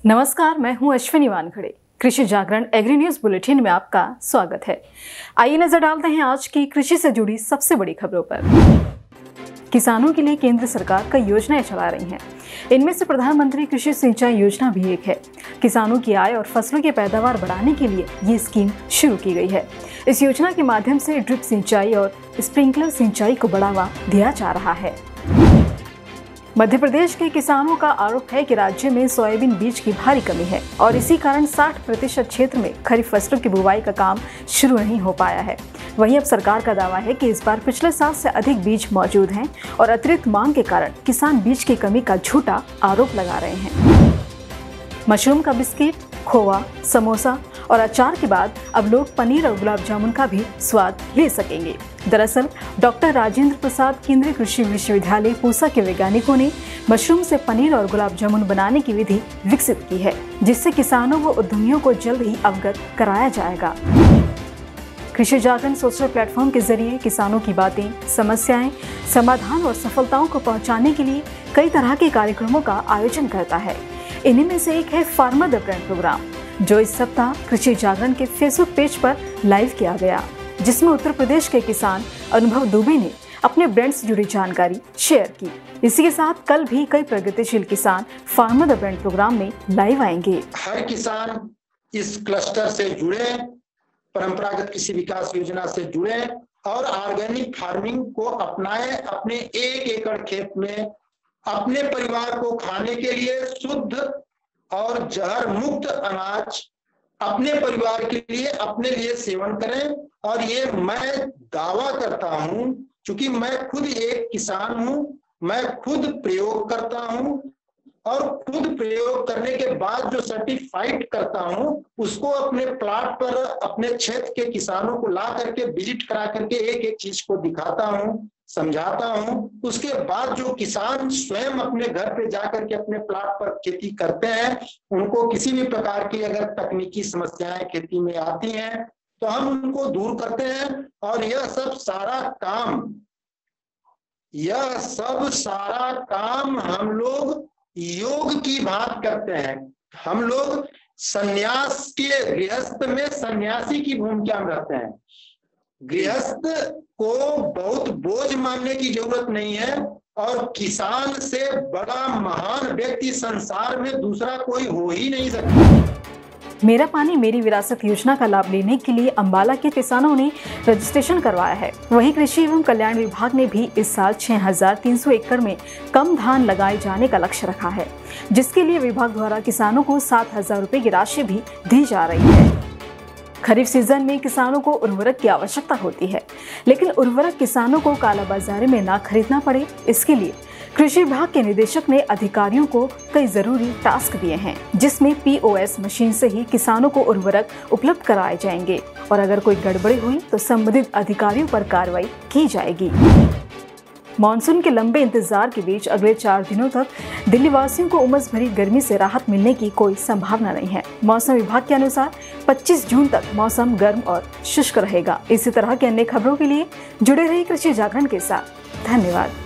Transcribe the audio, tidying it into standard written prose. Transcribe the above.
नमस्कार, मैं हूं अश्विनी वानखड़े। कृषि जागरण एग्री न्यूज बुलेटिन में आपका स्वागत है। आइए नजर डालते हैं आज की कृषि से जुड़ी सबसे बड़ी खबरों पर। किसानों के लिए केंद्र सरकार कई योजनाएं चला रही हैं। इनमें से प्रधानमंत्री कृषि सिंचाई योजना भी एक है। किसानों की आय और फसलों की पैदावार बढ़ाने के लिए ये स्कीम शुरू की गई है। इस योजना के माध्यम से ड्रिप सिंचाई और स्प्रिंकलर सिंचाई को बढ़ावा दिया जा रहा है। मध्य प्रदेश के किसानों का आरोप है कि राज्य में सोयाबीन बीज की भारी कमी है और इसी कारण 60% क्षेत्र में खरीफ फसलों की बुवाई का काम शुरू नहीं हो पाया है। वहीं अब सरकार का दावा है कि इस बार पिछले साल से अधिक बीज मौजूद हैं और अतिरिक्त मांग के कारण किसान बीज की कमी का झूठा आरोप लगा रहे हैं। मशरूम का बिस्किट, खोवा, समोसा और अचार के बाद अब लोग पनीर और गुलाब जामुन का भी स्वाद ले सकेंगे। दरअसल डॉक्टर राजेंद्र प्रसाद केंद्रीय कृषि विश्वविद्यालय पूसा के वैज्ञानिकों ने मशरूम से पनीर और गुलाब जामुन बनाने की विधि विकसित की है, जिससे किसानों व उद्यमियों को जल्द ही अवगत कराया जाएगा। कृषि जागरण सोशल प्लेटफॉर्म के जरिए किसानों की बातें, समस्याएं, समाधान और सफलताओं को पहुंचाने के लिए कई तरह के कार्यक्रमों का आयोजन करता है। इन्हीं में से एक है फार्मर द ब्रांड प्रोग्राम, जो इस सप्ताह कृषि जागरण के फेसबुक पेज पर लाइव किया गया, जिसमें उत्तर प्रदेश के किसान अनुभव दुबे ने अपने ब्रांड से जुड़ी जानकारी शेयर की। इसी के साथ कल भी कई प्रगतिशील किसान फार्मर द ब्रांड प्रोग्राम में लाइव आएंगे। हर किसान इस क्लस्टर से जुड़े, परंपरागत कृषि विकास योजना से जुड़े और ऑर्गेनिक फार्मिंग को अपनाए। अपने 1 एकड़ खेत में अपने परिवार को खाने के लिए शुद्ध और जहर मुक्त अनाज अपने परिवार के लिए, अपने लिए सेवन करें। और ये मैं दावा करता हूं, क्योंकि मैं खुद एक किसान हूं, मैं खुद प्रयोग करता हूं और खुद प्रयोग करने के बाद जो सर्टिफाइड करता हूं उसको अपने प्लाट पर अपने क्षेत्र के किसानों को ला करके विजिट करा करके एक एक चीज को दिखाता हूं, समझाता हूं। उसके बाद जो किसान स्वयं अपने घर पे जाकर के अपने प्लाट पर खेती करते हैं, उनको किसी भी प्रकार की अगर तकनीकी समस्याएं खेती में आती हैं तो हम उनको दूर करते हैं। और यह सब सारा काम हम लोग योग की बात करते हैं। हम लोग संन्यास के, गृहस्थ में सन्यासी की भूमिका में रहते हैं। गृहस्थ को बहुत बोझ मानने की जरूरत नहीं है और किसान से बड़ा महान व्यक्ति संसार में दूसरा कोई हो ही नहीं सकता। मेरा पानी मेरी विरासत योजना का लाभ लेने के लिए अंबाला के किसानों ने रजिस्ट्रेशन करवाया है। वहीं कृषि एवं कल्याण विभाग ने भी इस साल 6300 एकड़ में कम धान लगाए जाने का लक्ष्य रखा है, जिसके लिए विभाग द्वारा किसानों को 7000 रुपए की राशि भी दी जा रही है। खरीफ सीजन में किसानों को उर्वरक की आवश्यकता होती है, लेकिन उर्वरक किसानों को कालाबाजारी में ना खरीदना पड़े, इसके लिए कृषि विभाग के निदेशक ने अधिकारियों को कई जरूरी टास्क दिए हैं, जिसमें POS मशीन से ही किसानों को उर्वरक उपलब्ध कराए जाएंगे और अगर कोई गड़बड़ी हुई तो संबंधित अधिकारियों पर कार्रवाई की जाएगी। मानसून के लंबे इंतजार के बीच अगले 4 दिनों तक दिल्ली वासियों को उमस भरी गर्मी से राहत मिलने की कोई संभावना नहीं है। मौसम विभाग के अनुसार 25 जून तक मौसम गर्म और शुष्क रहेगा। इसी तरह की अन्य खबरों के लिए जुड़े रहिए कृषि जागरण के साथ। धन्यवाद।